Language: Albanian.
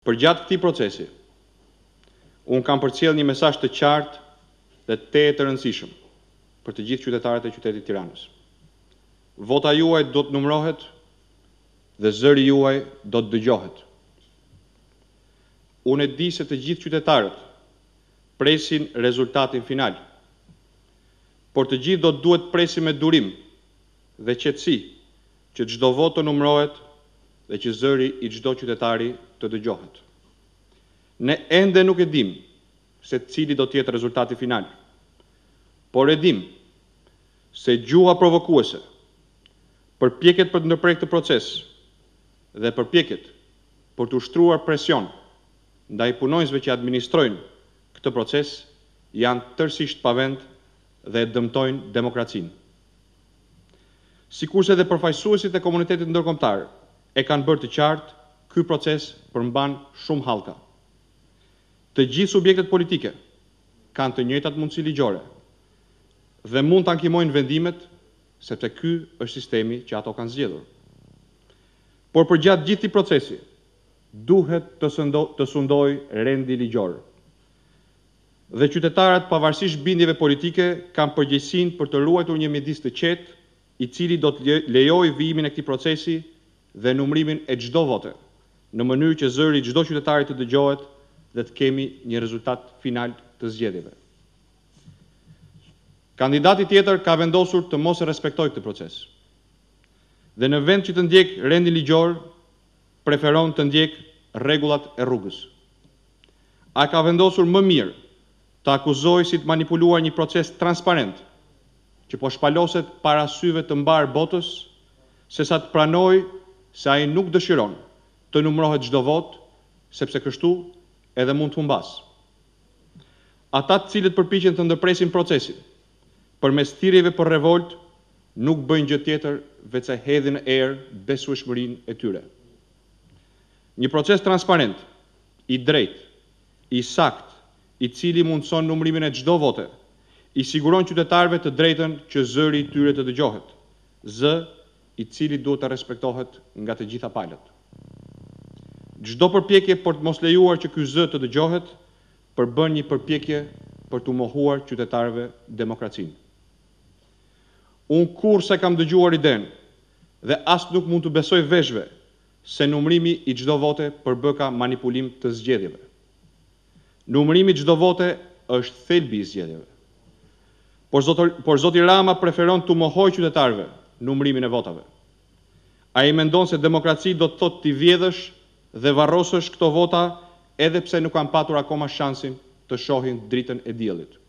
Përgjatë këtij procesi, unë kam përcjell një mesazh të qartë dhe të rëndësishëm për të gjithë qytetarët e qytetit Tiranës. Vota juaj do të numërohet dhe zëri juaj do të dëgjohet. Unë e di se të gjithë qytetarët presin rezultatin final, por të gjithë do të duhet presim me durim dhe qetësi që çdo votë të numërohet dhe që zëri i çdo qytetari të dëgjohet. Ne ende nuk e dim se cili do të jetë rezultati final, por e dim se gjuha provokuese, përpjekjet për të ndërprerë këtë proces dhe përpjekjet për të ushtruar presion ndaj punonjësve që administrojnë këtë proces janë tërësisht pavend dhe dëmtojnë demokracinë. Sikurse edhe përfaqësuesit e komunitetit ndërkombëtar e kanë bërë të qartë, ky proces përmban shumë hallka. Të gjithë subjektet politike kanë të njëjtat mundësi ligjore dhe mund të ankimojnë vendimet sepse ky është sistemi që ato kanë zgjedhur. Por përgjatë gjithë këtij procesi duhet të sundojë rendi ligjor. Dhe qytetarët, pavarësisht bindjeve politike, kanë përgjegjësinë për të ruajtur një midis të qetë, i cili do të lejojë vijimin e këtij procesi dhe numërimin e çdo vote, në mënyrë që zëri i çdo qytetari të dëgjohet dhe të kemi një rezultat final të zgjedhjeve. Kandidati tjetër ka vendosur të mos e respektojë këtë proces. Dhe në vend që të ndjek rendin ligjor, preferon të ndjek rregullat e rrugës. Ai ka vendosur më mirë të akuzojë si të manipuluar një proces transparent, që po shpaloset para syve të mbarë botës, sesa të pranojë se ai nuk dëshiron të numërohet çdo votë, sepse kështu edhe mund të humbas. Ata të cilët përpiqen të ndërpresin procesin përmes thirrjeve për revolt nuk bëjnë gjë tjetër veç se hedhin në erë besueshmërinë e tyre. Një proces transparent, i drejtë, i saktë, i cili mundson numërimin e çdo vote, i siguron qytetarëve të drejtën që zëri i tyre të dëgjohet, zë i cili duhet të respektohet nga të gjitha palët. Çdo përpjekje për të mos lejuar që ky zë të dëgjohet, përbën një përpjekje për të mohuar qytetarëve demokracinë. Unë kurrë kam dëgjuar idenë dhe as nuk mund të besoj veshve se numërimi i çdo vote përbë ka manipulim të zgjedhjeve. Numërimi i çdo vote është thelbi i zgjedhjeve. Por zoti Rama preferon të mohojë qytetarëve numërimin e votave. Ai mendon se demokraci do të thotë ti vjedhësh dhe varrosësh këto vota edhe pse nuk kanë patur akoma shansin të shohin dritën e diellit.